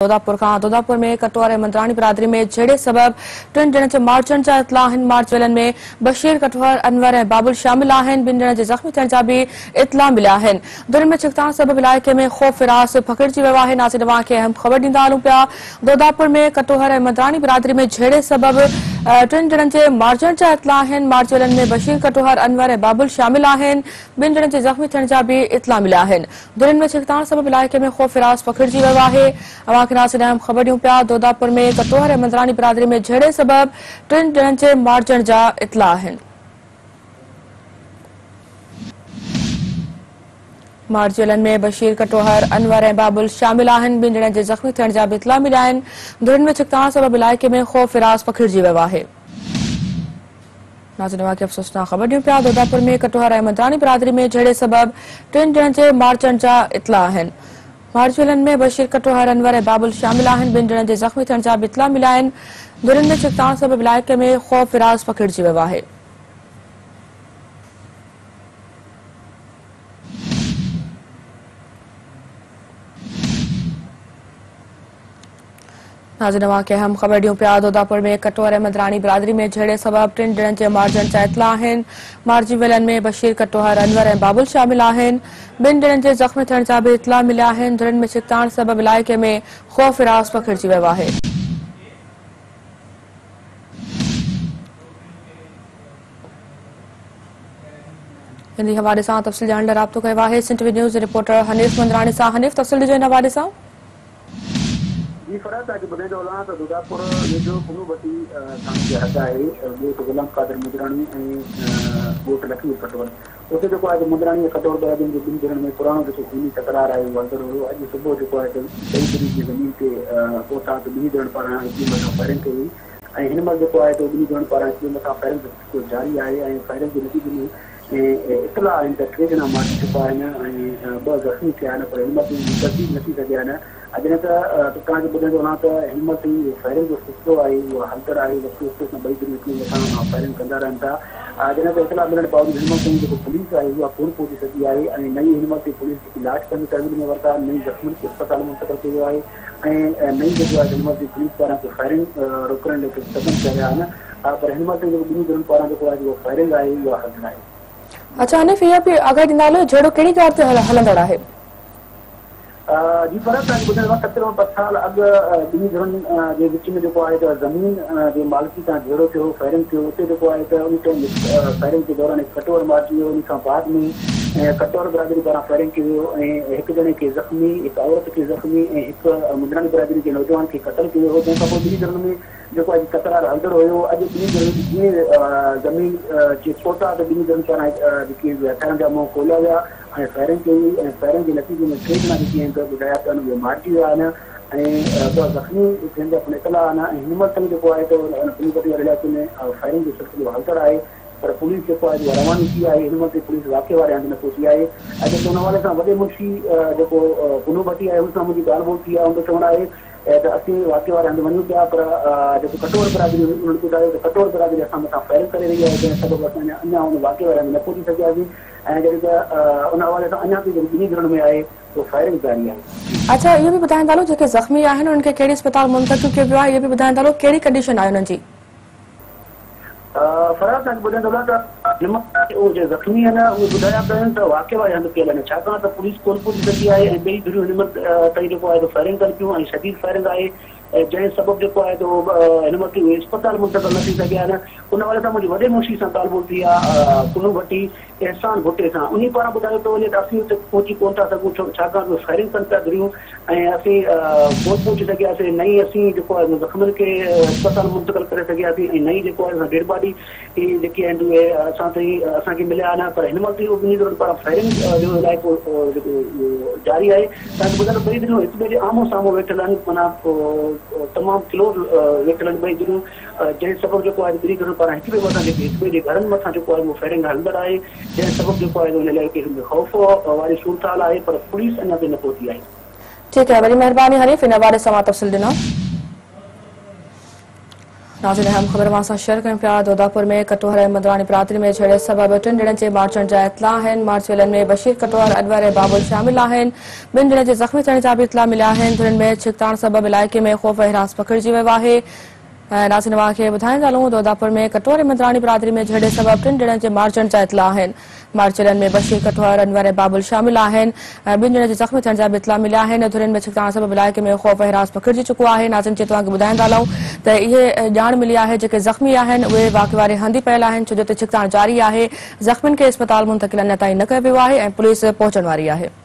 दोदापुर में कटोर मंदरानी बिरादरी में झेड़े सबब टिन ॼणनि जे मार्चनि जा इतला आहिनि। मार्च वेलनि में बशीर कटोर अनवर ऐं बाबुल शामिल आहिनि। ॿिनि ॼणनि जे ज़ख़्मी थियण जा बि इतला मिलिया आहिनि। दुरनि में छिकताण सबब इलाइक़े में ख़ौफ़ फिरास फकिड़जी वियो आहे। नाज़रीन अवां खे अहम ख़बर ॾींदा हलूं पिया। दोदापुर में कटोर ऐं मंदरानी बिरादरी में झेड़े सबब टिन ॼणनि जे मार्चनि जा इतला आहिनि। मार्च वेलनि में बशीर कटोर अनवर ऐं बाबुल शामिल आहिनि। ॿिनि ॼणनि जे ज़ख़्मी थियण जा बि इतला मिलिया आहिनि। दुरनि में छिकताण सबब इलाइक़े में ख़ौफ़ फिरास फकिड़जी वियो आहे। नाज़रीन अहम ख़बर ॾियूं पिया। दोदापुर में कटोर ऐं मंदरानी बिरादरी में झेड़े सबब टिन ॼणनि जे मार्चनि जा इतला आहिनि। मार्च वेलनि में बशीर कटोहर अनवर ऐं बाबुल शामिल आहिनि। ॿिनि ॼणनि जे ज़ख़्मी थियण जा बि इतला मिलिया आहिनि। दुरनि में छिकताण सबब इलाइक़े में ख़ौफ़ फिरास फकिड़जी वियो आहे। नाज़रीन अवां खे अफ़सोसनाक ख़बर ॾियूं पिया। दोदापुर में कटोहर ऐं मंदरानी बिरादरी में झेड़े सबब टिन ॼणनि जे मार्चनि जा इतला आहिनि। मार्च वेलनि में बशीर कटोहर अनवर ऐं बाबुल शामिल आहिनि। ॿिनि ॼणनि जे ज़ख़्मी थियण जा बि इतला मिलिया आहिनि। दुरनि में छिकताण सबब इलाइक़े में ख़ौफ़ फिरास फकिड़जी वियो आहे। नाज़रीन अवां खे अहम ख़बर ॾियूं पिया। दोदापुर में कटोर ऐं मंदरानी बिरादरी में झेड़े सबब टिन ॼणनि जे मार्चनि जा इतला आहिनि। मार्ची वेलनि में बशीर कटोहर अनवर ऐं बाबुल शामिल आहिनि। ॿिनि ॼणनि जे ज़ख़्मी थियण जा बि इतला मिलिया आहिनि। दुरनि में छिकताण सबब इलाइक़े में ख़ौफ़ फिरास फकिड़जी वियो आहे। इन हवाले सां तफ़सील ॼाणण लाइ राब्तो कयो आहे Sindh TV news reporter Hanif Mandrani सां। हनीफ़, तफ़सील ॾिजो इन हवाले सां। जी फराज आज ॿुधाए थो हलां त दोदापुर वेझो पुनूबटी थाणे जे हद आहे। ॻोठ गुलाम कादिर मुंदराणी ऐं ॻोठ लखीर कटोर, उते जेको आहे मुंदराणी ऐं कटोर बिरादरियुनि जे ॿिनि ॼणनि में पुराणो जेको खूनी तकरार आहे उहो हलंदो हुयो। अॼु सुबुह जेको आहे कई तरीक़े जी ज़मीन ते पहुता त ॿिनी ॼणनि पारां हिकिड़ी मथां फायरिंग कई हुई ऐं हिन महिल जेको आहे ॿिनी ॼणनि पारां हिकिड़ी मथां फायरिंग जारी आहे ऐं फायरिंग जे नतीजे में इतला आहिनि त टे ॼणा मारे चुका आहिनि ऐं ॿ ज़ख़्मी थिया आहिनि। पर हिन महिल तस्दीक न थी सघिया आहिनि। अॼु त तव्हांखे ॿुधाईंदो वञा त हिन महिल फायरिंग जो सिलसिलो आहे उहो हलंदड़ आहे। ॿई तरीक़े मथां फायरिंग कंदा रहनि था। जॾहिं त इतला मिलण बावजूदि हिन महिल जेको पुलिस आहे उहा कोन पहुची सघी आहे ऐं नई हिन महिल पुलिस जेकी इलाज पंहिंजी तहवील में वरिता, नई ज़ख़्मी खे अस्पताल मुंतक़िल कयो आहे ऐं नई जेको आहे हिन महिल पुलिस पारां फायरिंग रोकण लाइ क़दम कया विया आहिनि। पर हिन महिल जेको ॿिनी ॼणनि पारां जेको आहे उहा फायरिंग आहे उहा हलंदड़ आहे। अच्छा हनीफ़, इहा बि आगाही ॾींदा हलो झेड़ो कहिड़ी ॻाल्हि ते हलंदड़ आहे? जी फरक तव्हांखे ॿुधाइणो आहे 7 साल अॻु ॿिनी ॼणनि जे विच में जेको आहे त ज़मीन जे मालिकी सां झेड़ो थियो, फायरिंग थियो। उते जेको आहे त उन टाइम फायरिंग जे दौरान हिकु कटोर मारिजी वियो। उन खां बाद में कटोर बिरादरी पारां फायरिंग कई वियो ऐं हिकु ॼणे खे ज़ख़्मी, हिकु औरत खे ज़ख़्मी ऐं हिकु मुंदरानी बिरादरी जे नौजवान खे क़तल कयो वियो। तंहिंखां पोइ ॿिनी ॼणनि में जेको आहे तकरार हलंदड़ हुयो। अॼु ॿिनी ॼणनि जीअं ज़मीन जे पहुता त ॿिनी ॼणनि पारां जेकी हथियारनि जा मुंहं खोलिया विया ऐं फायरिंग कई ऐं फायरिंग जे नतीजे में टे ॼणा जेके आहिनि त ॿुधाया त उहे मारिजी विया आहिनि ऐं ॿ ज़ख़्मी थियण जा पिणु इतला आहिनि। ऐं हिन महिल जेको आहे त पुनूबटी वारे इलाइक़े में फायरिंग जो सिलसिलो हलंदड़ आहे। पर पुलिस जेको आहे उहा रवानी थी आहे। हिन महिल पुलिस वाक़े वारे हंधि न पहुची आहे। अॼु हुन हवाले सां वॾे मुंशी जेको पुनूबटी आहे हुन सां मुंहिंजी ॻाल्हि ॿोल थी आहे। उनजो चवणु आहे त असीं वाक़े वारे हंधि वञूं पिया, पर जेको कटोर बिरादरी उन्हनि ॿुधायो त कटोर बिरादरी असां मथां फायरिंग करे रही आहे, जंहिं सबबु असां अञा हुन वाक़े वारे हंधि न पहुची सघियासीं ऐं जॾहिं त उन हवाले सां अञा बि ॿिनी ॼणनि में आहे उहो फायरिंग जारी आहे। अच्छा, इहो बि ॿुधाईंदा हलो जेके ज़ख़्मी आहिनि उन्हनि खे कहिड़ी अस्पताल मुंतक़िल कयो वियो आहे, इहो बि ॿुधाईंदा हलो कहिड़ी कंडीशन आहे उन्हनि जी? फराज़ तव्हांखे ॿुधाईंदो त उहे जे ज़ख़्मी आहिनि उहे ॿुधाया पिया आहिनि त वाक़े वारे हंधि कयल आहिनि, छाकाणि त पुलिस कोन पहुची सघी आहे ऐं ॿई धुरियूं हिन महिल ताईं जेको आहे फायरिंग कनि पियूं ऐं शदीद फायरिंग आहे जंहिं सबबु जेको आहे त हिन महिल उहे अस्पताल मुंतक़िल न थी सघिया आहिनि। उन हवाले सां मुंहिंजी वॾे मुंशी सां ॻाल्हि ॿोल थी आहे पुनूबटी एहसान भुट्टे सां। उन पारां ॿुधायो थो वञे त असीं हुते पहुची कोन था सघूं छाकाणि त फायरिंग कनि पिया धुरियूं ऐं असीं कोन पहुची सघियासीं। नई असीं जेको आहे ज़ख़्मियुनि खे अस्पताल मुंतक़िल करे सघियासीं ऐं नई जेको आहे डेड बॉडी जेके आहिनि उहे असां ताईं असांखे मिलिया आहिनि। पर हिन महिल ताईं ॿिनी ॼणनि पारां फायरिंग जो इलाइक़ो जेको जारी आहे। तव्हांखे ॿुधायो ॿई ॼणियूं हिक ॿिए जे आम्हूं साम्हूं वेठल आहिनि, माना तमामु क्लोज़ वेठल आहिनि ॿई ॼणियूं, जंहिं सबबु जेको आहे ॿिनी ॼणनि पारां हिक ॿिए मथां जेके हिक ॿिए जे घरनि मथां जेको आहे उहो फायरिंग हलंदड़ आहे, जंहिं सबबु जेको आहे हुन इलाइक़े में ख़ौफ़ वारी सूरत हाल आहे। पर पुलिस अञा ताईं न पहुती आहे। ठीकु आहे, वॾी महिरबानी हनीफ़ इन हवाले सां तफ़सील ॾिनो। नाज़रीन अहम ख़बर मां शेयर कयूं पिया। दोदापुर में कटोहर ऐं मदरानी बिरादरी में छेड़े सबब 3 ॼणनि जे मार्चण जा इतला आहिनि। मार्च वेलनि में बशीर कटोहर, अनवर ऐं बाबुल शामिल आहिनि। 2 ॼणनि जे ज़ख़्मी थियण जा बि इतला मिलिया आहिनि। धुरनि में छिकताण सबब इलाइक़े में ख़ौफ़ हिरास पकिड़िजी वियो आहे। नाज़रीन खे ॿुधाईंदा हलूं, दोदापुर में कटोहर ऐं मदरानी बिरादरी में झड़े सबब 3 ॼणनि जे मार्चण जा इतला आहिनि। मार्च वेलनि में बशीर कटोहर, अनवर ऐं बाबुल शामिल आहिनि। 2 ॼणनि जे ज़ख़्मी थियण जा बि इतला मिलिया आहिनि। धुरनि में छिकताण सबब इलाइक़े में ख़ौफ़ हिरास पकिड़िजी चुको आहे। नाज़रीन खे तव्हांखे ॿुधाईंदा हलूं त इहे ॼाण मिली आहे जेके ज़ख़्मी आहिनि उहे वाक़े वारे हंधि पियल आहिनि, छो जो छिकताण जारी आहे। ज़ख़्मियुनि खे अस्पताल मुंतक़िल अञा ताईं न कयो वियो आहे ऐं पुलिस पहुचण वारी आहे।